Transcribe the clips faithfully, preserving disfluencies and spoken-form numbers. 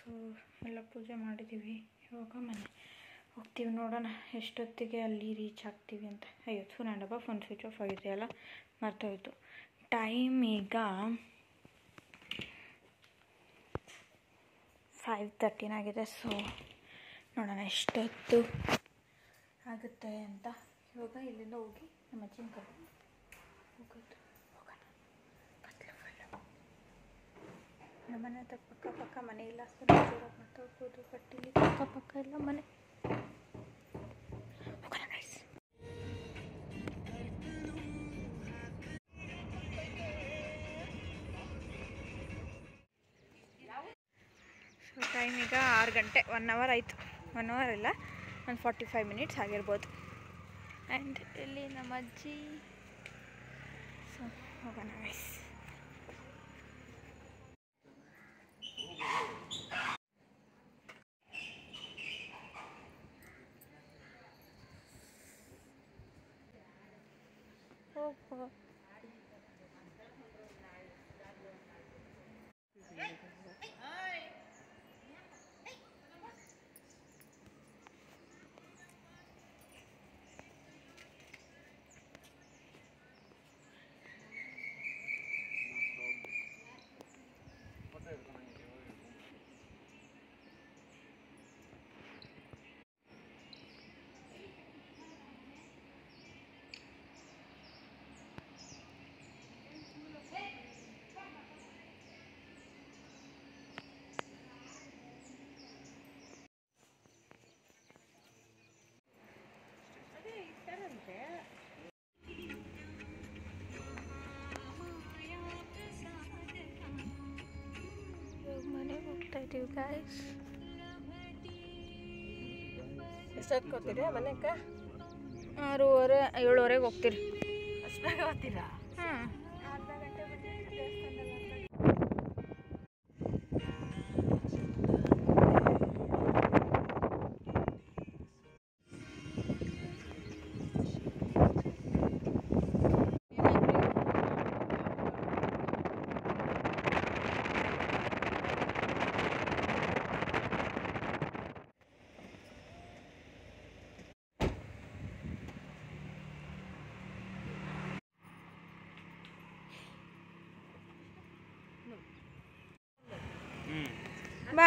So ಎಲ್ಲ ಪೂಜೆ ಮಾಡಿದ್ದೀವಿ. ಇವಾಗ ಮನೆ ಹೋಗ್ತೀವಿ. ನೋಡೋಣ ಎಷ್ಟೊತ್ತಿಗೆ ಅಲ್ಲಿ ರೀಚ್ ಆಗ್ತೀವಿ ಅಂತ. ಅಯ್ಯೋ ಥೂ ನನ್ನ ಡಬ್ಬ ಫೋನ್ ಸ್ವಿಚ್ ಆಫ್ ಆಗಿದೆಯಲ್ಲ, ಮರ್ತೋಯ್ತು. ಟೈಮ್ ಈಗ ಫೈವ್ ತರ್ಟೀನಾಗಿದೆ. ಸೊ ನೋಡೋಣ ಎಷ್ಟೊತ್ತು ಆಗುತ್ತೆ ಅಂತ. ಇವಾಗ ಇಲ್ಲಿಂದ ಹೋಗಿ ನಮ್ಮ ಅಜ್ಜಿನ ಕರ್ಕೊಂಡು ಹೋಗೋದು. ಹೋಗೋಣ. ನಮ್ಮ ಮನೆ ಹತ್ರ ಪಕ್ಕ ಪಕ್ಕ ಮನೆ ಇಲ್ಲ, ಸೊ ಜೋರಾಗಿ ಮಾತಾಡ್ಬೋದು. ಬಟ್ ಇಲ್ಲಿ ಪಕ್ಕ ಪಕ್ಕ ಎಲ್ಲ ಮನೆ. ಹೋಗೋಣ ಗೈಸ್. ಸೊ ಟೈಮ್ ಈಗ ಆರು ಗಂಟೆ. ಒನ್ ಅವರ್ ಆಯಿತು. ಒನ್ ಅವರ್ ಇಲ್ಲ, ಒಂದು ಫಾರ್ಟಿ ಫೈವ್ ಮಿನಿಟ್ಸ್ ಆಗಿರ್ಬೋದು. ಆ್ಯಂಡ್ ಇಲ್ಲಿ ನಮ್ಮ ಅಜ್ಜಿ. ಸೊ ಹೋಗೋಣ ಗೈಸ್. ಹೋಗೋ. ಮನೆಗೆ ಹೋಗ್ತಾ ಇದ್ದೀವಿ ಗಾಯ್ಸ್. ಎಷ್ಟೊತ್ತು ಕೊಡ್ತೀರಾ ಮನೆಗೆ? ಆರೂವರೆ ಏಳುವರೆಗೆ ಹೋಗ್ತೀರಿ. ಅಷ್ಟು ಬೇಗ ಹೋಗ್ತೀರಾ? ಹಾಂ, ಅರ್ಧ ಗಂಟೆ ಬಂದು ದೇವಸ್ಥಾನದಲ್ಲಿ. ಬಾ.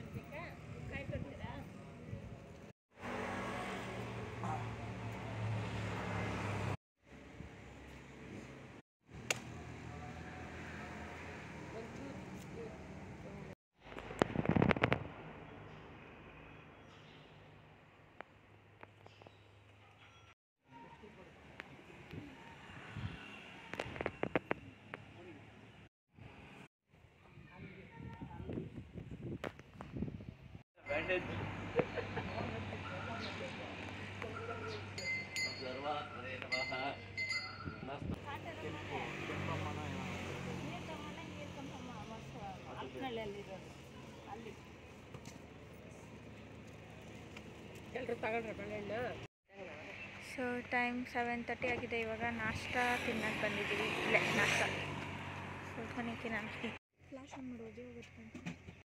ಸೊ ಟೈಮ್ ಸೆವೆನ್ ತರ್ಟಿ ಆಗಿದೆ. ಇವಾಗ ನಾಷ್ಟ ತಿನ್ನಕ್ಕೆ ಬಂದಿದ್ದೀವಿ. ಇಲ್ಲ ನಾಷ್ಟ ಸ್ವಲ್ಪ ನಿಂತಿ ನಾನು ಫ್ಲಾಶ್ ಆನ್ ಮಾಡೋದು ಹೋಗುತ್ತೆ.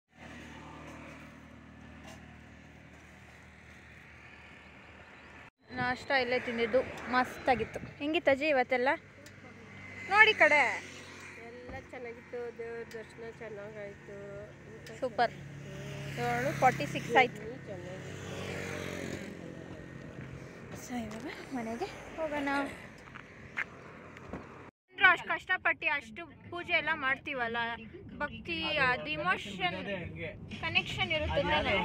ನಾಷ್ಟ ಇಲ್ಲೇ ತಿಂದಿದ್ದು ಮಸ್ತಾಗಿತ್ತು. ಹೆಂಗಿತ್ತು ಅಜ್ಜಿ ಇವತ್ತೆಲ್ಲ? ನೋಡಿ ಕಡೆ ಎಲ್ಲ ಚೆನ್ನಾಗಿತ್ತು. ದೇವ್ರ ದರ್ಶನ ಚೆನ್ನಾಗಾಯಿತು. ಸೂಪರ್. ಏಳು ಫಾರ್ಟಿ ಸಿಕ್ಸ್ ಆಯಿತು. ಸೊ ಇವಾಗ ಮನೆಗೆ ಹೋಗೋಣ. ಅಷ್ಟು ಕಷ್ಟಪಟ್ಟು ಅಷ್ಟು ಪೂಜೆ ಎಲ್ಲ ಮಾಡ್ತೀವಲ್ಲ, ಭಕ್ತಿ ಅದು ಇಮೋಷನ್ ಕನೆಕ್ಷನ್ ಇರುತ್ತೆ.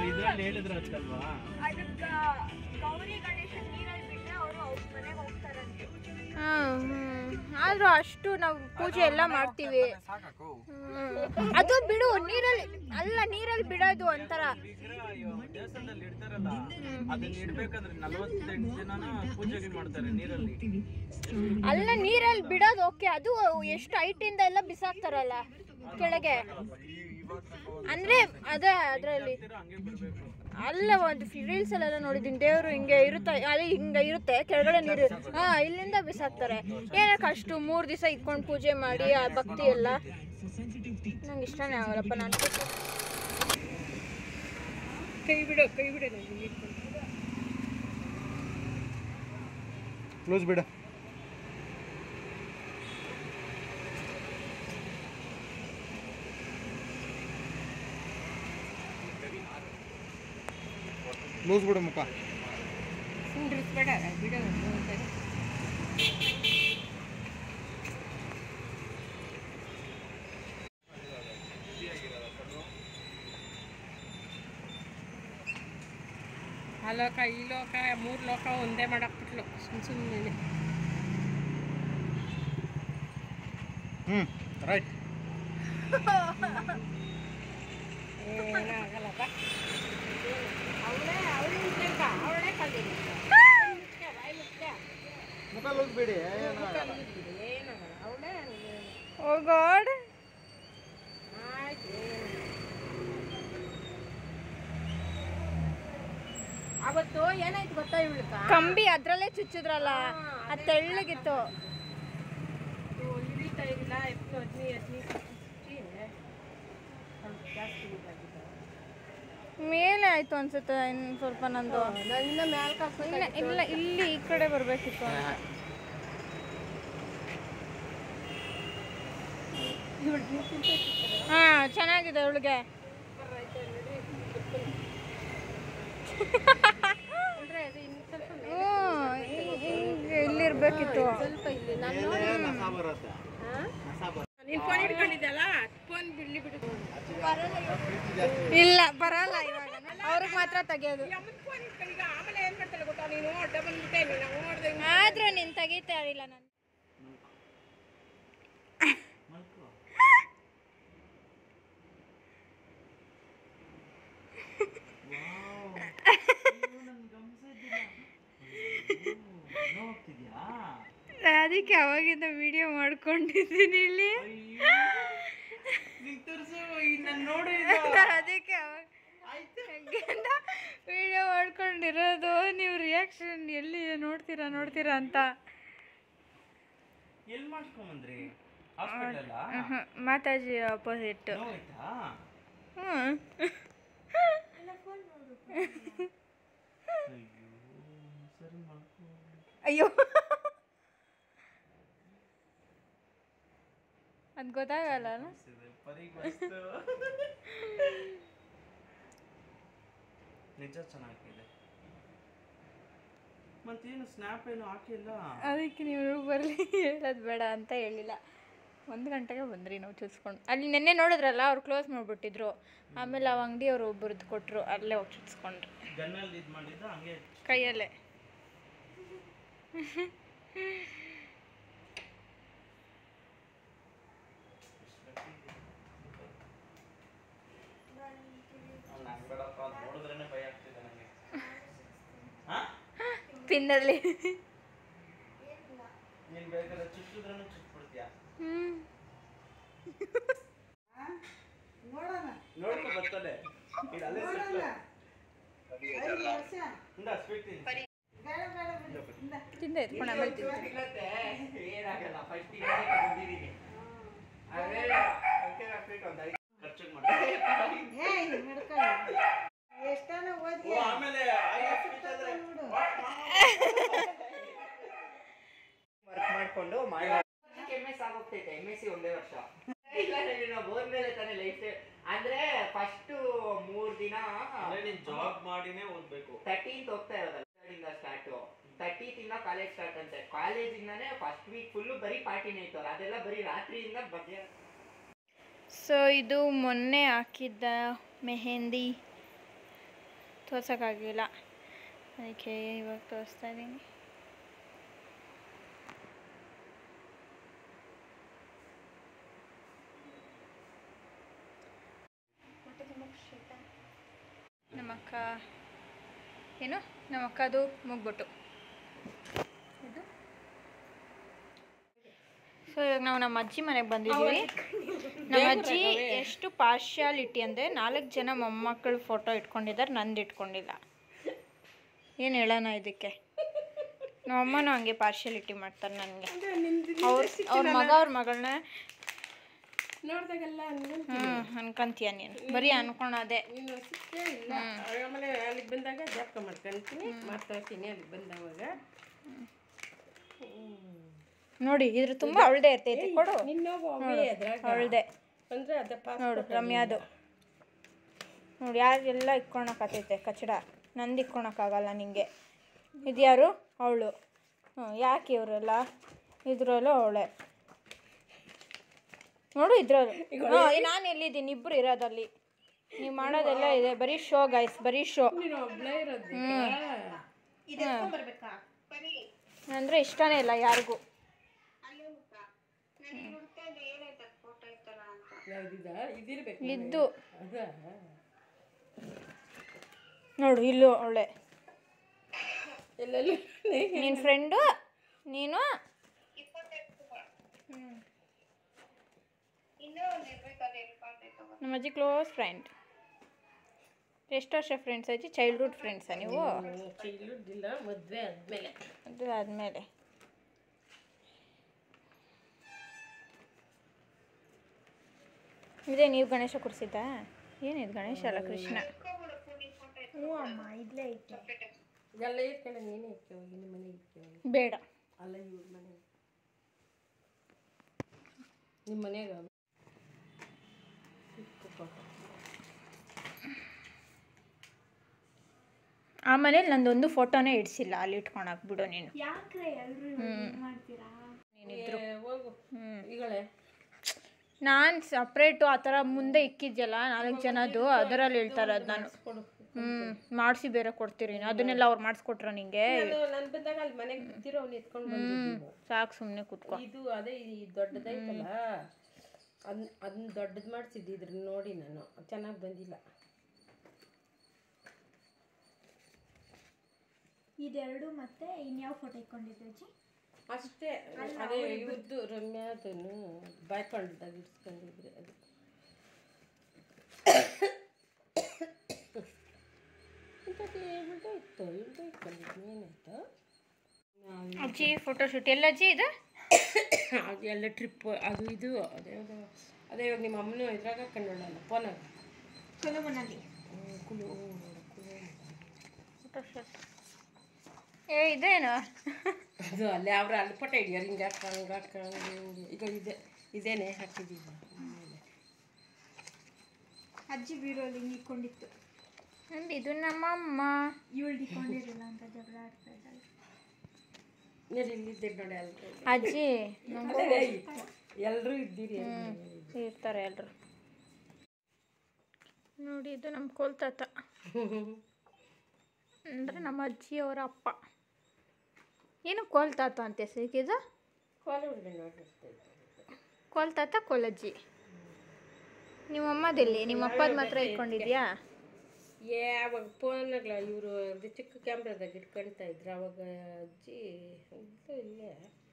ಗೌರಿ ಗಣೇಶ ನೀರಲ್ಲಿ ಬಿಟ್ಟರೆ ಅವರು ಅವ್ರ ಮನೆಗೆ ಹೋಗ್ತಾರಂತೆ. ಆದರೂ ಅಷ್ಟು ನಾವು ಪೂಜೆ ಎಲ್ಲ ಮಾಡ್ತೀವಿ. ಅದು ಬಿಡು, ನೀರಲ್ಲಿ ಅಲ್ಲ, ನೀರಲ್ಲಿ ಬಿಡೋದು ಒಂಥರ. ಅಲ್ಲ, ನೀರಲ್ಲಿ ಬಿಡೋದು ಓಕೆ. ಅದು ಎಷ್ಟು ಹೈಟಿಂದ ಎಲ್ಲ ಬಿಸಾಕ್ತಾರಲ್ಲ ಕೆಳಗೆ, ಅಂದ್ರೆ ಅದೇ ಅದರಲ್ಲಿ. ಅಲ್ಲ, ಒಂದು ರೀಲ್ಸ್ ಅಲ್ಲೆಲ್ಲ ನೋಡಿದ್ದೀನಿ. ದೇವರು ಹಿಂಗೆ ಇರುತ್ತೆ, ಅಲ್ಲಿ ಹಿಂಗೆ ಇರುತ್ತೆ, ಕೆಳಗಡೆ ನೀರು. ಹಾ, ಇಲ್ಲಿಂದ ಬಿಸಾಕ್ತಾರೆ. ಏನಕ್ಕೆ ಅಷ್ಟು ಮೂರು ದಿವಸ ಇಟ್ಕೊಂಡು ಪೂಜೆ ಮಾಡಿ ಆ ಭಕ್ತಿ ಎಲ್ಲ ನಂಗೆ ಇಷ್ಟನೇ ಆಗಲ್ಲಪ್ಪ. ನಾನು ಕೈ ಬಿಡು ಕೈ ಬಿಡು ಕ್ಲೋಸ್ ಬಿಡ. ಕ್ಲೋಸ್ ಬಿಡು ಮುಖ. ಸುಂಡ್ರಿಸ್ಬೇಡ ಬಿಡು. ಆ ಲೋಕ ಈ ಲೋಕ ಮೂರು ಲೋಕ ಒಂದೇ ಮಾಡಾಕ್ಬಿಟ್ಲು ಸುಮ್ಮ ಸುಮ್ಮನೆ. ಹ್ಞೂ ರೈಟ್. ಏನಾಗಲ್ಲಪ್ಪ. ಅವಳೇ ಅವಳು ಅವಳೇ ಕಲ್ದಿಲ್ಲ. ಮುಖ ಲೋಗ್ಬೇಡಿ. ಏನಾಗಲ್ಲ ಅವಳೇ. Oh god. ಆಯ್ತು. ಅವತ್ತು ಏನಾಯ್ತು ಗೊತ್ತಾ ಇವಳಕ? ಕಂಬಿ ಅದ್ರಲ್ಲೇ ಚುಚ್ಚಿದ್ರಲ್ಲ, ಅದು ತೆಳ್ಳಗಿತ್ತು. ಹಿಡಿತಾ ಇಲ್ಲ ಎತ್ತು ಅದ್ನಿ ಅದ್ನಿ ಚುಚ್ಚಿ ಸ್ವಲ್ಪ ಜಾಸ್ತಿ ಇದಾಗಿದೆ. ಮೇಲೆ ಆಯ್ತು ಅನ್ಸುತ್ತೆ ಇನ್ನು ಸ್ವಲ್ಪ ನಂದು. ಇನ್ನ ಮ್ಯಾಲ್ ಕಾಸು ಇಲ್ಲ ಇಲ್ಲ ಇಲ್ಲಿ ಈ ಕಡೆ ಬರಬೇಕಿತ್ತು. ಹಾ ಚೆನ್ನಾಗಿದೆ ಅವಳಿಗೆ. ಇಲ್ಲಿರ್ಬೇಕಿತ್ತು ಸ್ವಲ್ಪ ಇಲ್ಲಿ ನಾನು ನೀನು ಫೋನ್ ಹಿಡ್ಕೊಂಡಿದ್ದಲ್ಲ ಫೋನ್ ಬಿಡ್ಲಿ ಬಿಡು. ಇಲ್ಲ ಬರಲ್ಲ ಇವಾಗ, ಅವ್ರಿಗೆ ಮಾತ್ರ ತೆಗಿಯೋದು. ಆಮೇಲೆ ಏನ್ ಮಾಡ್ತಾಳೆ ಗೊತ್ತಾ ನೀನು? ಅಡ್ಡ ಬಂದ್ಬಿಟ್ಟೆ ನೀನು ನೋಡ್ದೆ. ಆದ್ರೂ ನೀನು ತೆಗಿತಾ ಇರಲಿಲ್ಲ ನಾನು. ಅದಕ್ಕೆ ಅವಾಗಿಂದ ವಿಡಿಯೋ ಮಾಡ್ಕೊಂಡಿದ್ದೀನಿ ಇಲ್ಲಿ. ಅದಕ್ಕೆ ಅವಾಗ ವಿಡಿಯೋ ಮಾಡ್ಕೊಂಡಿರೋದು. ನೀವು ರಿಯಾಕ್ಷನ್ ಎಲ್ಲಿ ನೋಡ್ತೀರಾ ನೋಡ್ತೀರಾ ಅಂತ. ಮಾತಾಜಿ ಆಪೋಸಿಟ್. ಹ್ಞೂ ಅಯ್ಯೋ ಅದು ಗೊತ್ತಾಗಲ್ಲ. ನಿಜ ಚೆನ್ನಾಗಿದೆ. ಮತ್ತೇನು ಸ್ನ್ಯಾಪ್ ಏನು ಹಾಕಿಲ್ಲ. ಅದಕ್ಕೆ ನೀವು ಬರಲಿ ಹೇಳೋದು ಬೇಡ ಅಂತ ಹೇಳಿಲ್ಲ. ಒಂದು ಗಂಟೆಗೆ ಬಂದ್ರಿ ನಾವು ಚುಚ್ಕೊಂಡು. ಅಲ್ಲಿ ನೆನ್ನೆ ನೋಡಿದ್ರಲ್ಲ, ಅವ್ರು ಕ್ಲೋಸ್ ಮಾಡಿಬಿಟ್ಟಿದ್ರು. ಆಮೇಲೆ ಆ ಅಂಗಡಿಯವರು ಒಬ್ಬರದ್ದು ಕೊಟ್ಟರು, ಅಲ್ಲೇ ಹೋಗಿ ಚುಚ್ಕೊಂಡ್ರು. ಗನ್ನಲ್ಲಿ ಇದು ಮಾಡಿದ್ದ ಹಂಗೆ ಕೈಯಲ್ಲೇ. ನೋಡಿದ್ರೇನೆ ಭಯ ಆಗ್ತಿದೆ ನನಗೆ. ಪಿನ್ನಲ್ಲಿ ನೀನು ಬೇಕಾದ್ರೆ ಚುಚ್ಚಿದ್ರೂ ಚುಚ್ಬಿಡ್ತೀಯಾ? ಹ್ಮ್ ನೋಡ್ಕೊ ಬರ್ತದೆ. ಇದು ಅಲ್ಲೇ ಸ್ವೀಟ್ ತಿಂದ ಎತ್ಕೊಂಡು ಆಮೇಲೆ ತಿಂತೀನಿ. ಏನಾಗಲ್ಲ. ಫಸ್ಟ್ ಬಂದಿದ್ದೀನಿ ಖರ್ಚಿಗೆ ಮಾಡ್ತೀನಿ. ಆಮೇಲೆ ವರ್ಕ್ ಮಾಡ್ಕೊಂಡು ಎಮ್ ಎಸ್ ಆಗೋಗ್ತೈತೆ. ಎಮ್ ಎಸ್ ಸಿ ಒಂದೇ ವರ್ಷ ಇಲ್ಲ. ನಾವು ಹೋದ್ಮೇಲೆ ತಾನೇ ಲೈಫ್. ಅಂದ್ರೆ ಫಸ್ಟ್ ಮೂರ್ ದಿನ ನೀನ್ ಜಾಬ್ ಮಾಡಿನೇ ಓದ್ಬೇಕು. ತರ್ಟೀನ್ತ್ ಹೋಗ್ತಾ ಇರೋದಲ್ಲ ಸ್ಟಾರ್ಟ್. ತರ್ಟೀತ್ ಇಂದ ಕಾಲೇಜ್ ಸ್ಟಾರ್ಟ್ ಅಂತೆ. ಕಾಲೇಜಿಂದಾನೇ ಫಸ್ಟ್ ವೀಕ್ ಫುಲ್ಲು ಬರೀ ಪಾರ್ಟಿನೇ ಇತ್ತು. ಅದೆಲ್ಲ ಬರೀ ರಾತ್ರಿಯಿಂದ ಬಗ್ಗೆ. ಸೊ ಇದು ಮೊನ್ನೆ ಹಾಕಿದ್ದ ಮೆಹಂದಿ ತೋರ್ಸೋಕ್ಕಾಗಿಲ್ಲ, ಅದಕ್ಕೆ ಇವಾಗ ತೋರಿಸ್ತಾ ಇದ್ದೀನಿ. ನಮ್ಮಕ್ಕ ಏನು ನಮ್ಮಕ್ಕದು ಮುಗ್ಬಿಟ್ಟು ಇದು. ಸೊ ಇವಾಗ ನಾವು ನಮ್ಮ ಅಜ್ಜಿ ಮನೆಗೆ ಬಂದಿದ್ದೀವಿ. ನಮ್ಮ ಅಜ್ಜಿ ಎಷ್ಟು ಪಾರ್ಶಿಯಾಲಿಟಿ ಅಂದರೆ ನಾಲ್ಕು ಜನ ಮೊಮ್ಮಕ್ಕಳು ಫೋಟೋ ಇಟ್ಕೊಂಡಿದ್ದಾರೆ, ನಂದು ಇಟ್ಕೊಂಡಿಲ್ಲ. ಏನು ಹೇಳೋಣ ಇದಕ್ಕೆ? ನಮ್ಮಮ್ಮನೂ ಹಂಗೆ ಪಾರ್ಶಿಯಾಲಿಟಿ ಮಾಡ್ತಾರೆ ನನಗೆ. ಅವ್ರ ಅವ್ರ ಮಗ ಅವ್ರ ಮಗಳನ್ನ ನೋಡ್ದಾಗೆಲ್ಲ ಅನ್ಕೊಂತೀನಿ. ಹ್ಞೂ ಅನ್ಕೊಂತೀಯ ನೀನು ಬರೀ ಅನ್ಕೊಳೋದೆ. ನೀನು ಸಿಕ್ಕೇ ಇಲ್ಲ. ಆಮೇಲೆ ಅಲ್ಲಿಗೆ ಬಂದಾಗ ಜ್ಞಾಪಕ ಮಾಡ್ಕೊಂತೀನಿ, ಮಾತಾಡ್ತೀನಿ ಅಲ್ಲಿಗೆ ಬಂದವಾಗ. ನೋಡಿ ಇದ್ರ ತುಂಬ ಅವಳದೆ ಇರ್ತೈತಿ. ಕೊಡು ನಿನ್ನೋಗು ಅವೇ ಅದ್ರಾಗ ಅವಳದೆ ಅಂದರೆ ಅದೇ ಪಾಸ್ ನೋಡು ರಮ್ಯಾದು. ನೋಡಿ ಯಾರಿಗೆಲ್ಲ ಇಕ್ಕೊಳಕತ್ತೈತೆ ಕಚಡ, ನಂದು ಇಕ್ಕೊಳಕ್ಕಾಗಲ್ಲ ನಿಂಗೆ. ಇದ್ಯಾರು ಅವಳು. ಹ್ಞೂ ಯಾಕೆ ಇವರೆಲ್ಲ ಇದ್ರಲ್ಲೂ ಅವಳೆ ನೋಡು ಇದ್ರಲ್ಲೂ. ಹಾಂ ನಾನು ಎಲ್ಲಿದ್ದೀನಿ, ಇಬ್ಬರು ಇರೋದಲ್ಲಿ. ನೀವು ಮಾಡೋದೆಲ್ಲ ಇದೆ ಬರೀ ಶೋ ಗೈಸ್, ಬರೀ ಶೋ. ನೀನು ಒಬ್ಬಳೇ ಇರೋದು. ಅಂದರೆ ಇಷ್ಟನೇ ಇಲ್ಲ ಯಾರಿಗೂ. ಯಾವುದಿದ ಇದಿರ್ಬೇಕು ಇದ್ದು ಅದ ನೋಡು ಇಲ್ಲೂ ಅವಳೆ. ಎಲ್ಲೆಲ್ಲಿ ನಿನ್ನ ಫ್ರೆಂಡು ನೀನು. ನಮ್ಮ ಅಜ್ಜಿ ಕ್ಲೋಸ್ ಫ್ರೆಂಡ್. ಎಷ್ಟು ವರ್ಷ ಫ್ರೆಂಡ್ಸ್ ಅಜ್ಜಿ? ಚೈಲ್ಡ್ಹುಡ್ ಫ್ರೆಂಡ್ಸಾ ನೀವು? ಚೈಲ್ಡ್ಹುಡ್ ಇಲ್ಲ, ಮದುವೆ ಆದಮೇಲೆ. ಮದುವೆ ಆದಮೇಲೆ. ಇದೇ ನೀವು ಗಣೇಶ ಕೊಡಿಸಿದ್ದ? ಏನಿದು ಗಣೇಶ ಅಲ್ಲ ಕೃಷ್ಣ. ಹ್ಞೂ ಅಮ್ಮ ಇಲ್ಲೇ ಐತೆ. ಎಲ್ಲ ಇಟ್ಕೊಂಡು ನೀನೇ ಇಕ್ಕೆ ಹೋಗಿ ನಿಮ್ಮ ಮನೆಗೆ ಇಕ್ಕೆ ಹೋಗಿ. ಬೇಡ ಅಲ್ಲ ಇವ್ರ ಮನೆ ನಿಮ್ಮ ಮನೆಗೆ ಆ ಮನೇಲಿ ನಂದೊಂದು ಫೋಟೋನೇ ಇಡ್ಸಿಲ್ಲ, ಅಲ್ಲಿ ಇಟ್ಕೊಳಕ್ ಬಿಡು ನೀನು. ನೀನಿದ್ರು ಹೋಗು ಹ್ಞೂ ಈಗಳೇ ನಾನು ಸಪ್ರೇಟು ಆ ಥರ ಮುಂದೆ ಇಕ್ಕಿದ್ಯಲ್ಲ ನಾಲ್ಕು ಜನದ್ದು, ಅದರಲ್ಲಿ ಹೇಳ್ತಾರದು ನಾನು. ಹ್ಞೂ ಮಾಡಿಸಿ ಬೇರೆ ಕೊಡ್ತೀರಿ, ಅದನ್ನೆಲ್ಲ ಅವ್ರು ಮಾಡಿಸ್ಕೊಟ್ರ ನಿಂಗೆ? ನಾನು ಬಂದಾಗ ಅಲ್ಲಿ ಮನೆಗೆ ಬಿತ್ತಿರೋ ಅವ್ನು ಎತ್ಕೊಂಡು ಬಂದಿದ್ದೀವಿ. ಸಾಕು ಸುಮ್ಮನೆ ಕೂತ್ಕೊ. ಇದು ಅದೇ ಈ ದೊಡ್ಡದೈತಲ್ಲ ಅದನ್ನ ಅದನ್ನ ದೊಡ್ಡದು ಮಾಡಿಸಿದ್ದಿದ್ರ ನೋಡಿ ನಾನು, ಚೆನ್ನಾಗಿ ಬಂದಿಲ್ಲ. ಇದೆರಡು ಮತ್ತೆ ಇನ್ಯಾವ ಫೋಟೋ ಇಟ್ಕೊಂಡಿದ್ದೆ ಅಜ್ಜಿ? ಅಷ್ಟೇ ಅದೇ ಇವ್ರದ್ದು ರಮ್ಯಾದನ್ನು ಬಾಯ್ಕೊಂಡಿದ್ದಾಗ ಇಡ್ಸ್ಕೊಂಡಿದ್ರೆ ಅದು. ಇತ್ತು ಇವ್ರದ್ದು ಇಟ್ಕೊಂಡಿದ್ದು ಏನಾಯ್ತು ಅಜ್ಜಿ ಫೋಟೋ ಶೂಟ್ ಎಲ್ಲ ಅಜ್ಜಿ ಇದು? ಅದು ಎಲ್ಲ ಟ್ರಿಪ್ ಅದು ಇದು ಅದೇ ಅದೇ ಇವಾಗ ನಿಮ್ಮ ಅಮ್ಮನೂ ಇದ್ರಾಗ ಹಾಕೊಂಡೋಳಲ್ಲ ಫೋನಾಗ ಚಲೋ ಮನಲ್ಲಿ ಕುಲು ಫೋಟೋ ಶೂಟ್. ಏ ಇದೇನು ಅದು ಅಲ್ಲೇ ಅವ್ರ ಅಲ್ಲಿ ಫೋಟೋ ಹಿಡಿಯೋರು ಹಿಂಗೆ ಹಾಕ ಹಂಗೆ ಹಾಕ ಹಂಗೆ ಈಗ ಇದೆ ಇದೇನೆ ಹಾಕಿದ್ದೀವಿ. ಅಜ್ಜಿ ಬೀರೋಲಿ ಹಿಂಗೆ ಇಟ್ಕೊಂಡಿತ್ತು. ಅಂದ್ ಇದು ನಮ್ಮಮ್ಮ ಇವಳು ಇಟ್ಕೊಂಡಿರಲಿಲ್ಲ ಅಂತ ಜಗಳ ಆಡ್ತಾ ಇದ್ದಾಳೆ. ಇಲ್ಲಿದ್ದೆ ನೋಡಿ ಅಲ್ರಿ ಅಜ್ಜಿ ಎಲ್ಲರೂ ಇದ್ದೀರಿ ಇರ್ತಾರೆ ಎಲ್ಲರೂ. ನೋಡಿ ಇದು ನಮ್ಮ ಕೋಲ್ತಾತ ಅಂದರೆ ನಮ್ಮ ಅಜ್ಜಿಯವರ ಅಪ್ಪ. ಏನು ಕೋಲ್ತಾತ ಅಂತ ಹೆಸರಿಗಿದು? ಕೋಲು ಹುಡುಗ ನೋಡಿರ್ತೈತೆ ಕೋಲ್ತಾತ ಕೋಲಜ್ಜಿ. ನಿಮ್ಮ ಅಮ್ಮದಲ್ಲಿ ನಿಮ್ಮ ಅಪ್ಪದ ಮಾತ್ರ ಇಟ್ಕೊಂಡಿದ್ಯಾ? ಯಾವಾಗ ಫೋನಾಗ್ಲ ಇವರು ಅದು ಚಿಕ್ಕ ಕ್ಯಾಮ್ರಾದಾಗ ಇಟ್ಕೊಳ್ತಾ ಇದ್ರು ಅವಾಗ ಅಜ್ಜಿ ಅಂತೂ ಇಲ್ಲೇ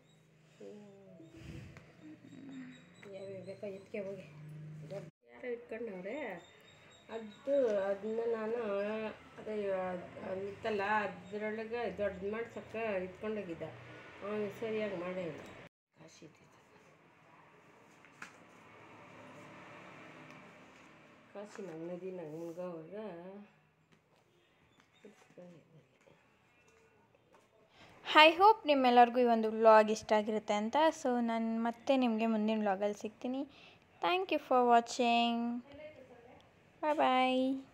ಯಾವ್ಯಾವ ಬೇಕೋ ಎತ್ಕೆ ಹೋಗಿ ಯಾರೋ ಇಟ್ಕೊಂಡವ್ರೆ. ಅದು ಅದನ್ನ ನಾನು ಅದೇ ಅದು ಇತ್ತಲ್ಲ ಅದರೊಳಗೆ ದೊಡ್ಡದು ಮಾಡ್ಸೋಕ್ಕೆ ಇಟ್ಕೊಂಡೋಗಿದ್ದ ಅವನು ಸರಿಯಾಗಿ ಮಾಡೇ ಇಲ್ಲ. ಕಾಶಿ ಕಾಶಿ ನಂಗೆ ನದಿ ನಂಗೆ ಮುನ್ಗೋವಾಗ ಐ ಹೋಪ್ ನಿಮ್ಮೆಲ್ಲರಿಗೂ ಈ ಒಂದು ವ್ಲಾಗ್ ಇಷ್ಟ ಆಗಿರುತ್ತೆ ಅಂತ. ಸೊ ನಾನು ಮತ್ತೆ ನಿಮಗೆ ಮುಂದಿನ ವ್ಲಾಗಲ್ಲಿ ಸಿಗ್ತೀನಿ. Thank you for watching. Bye bye.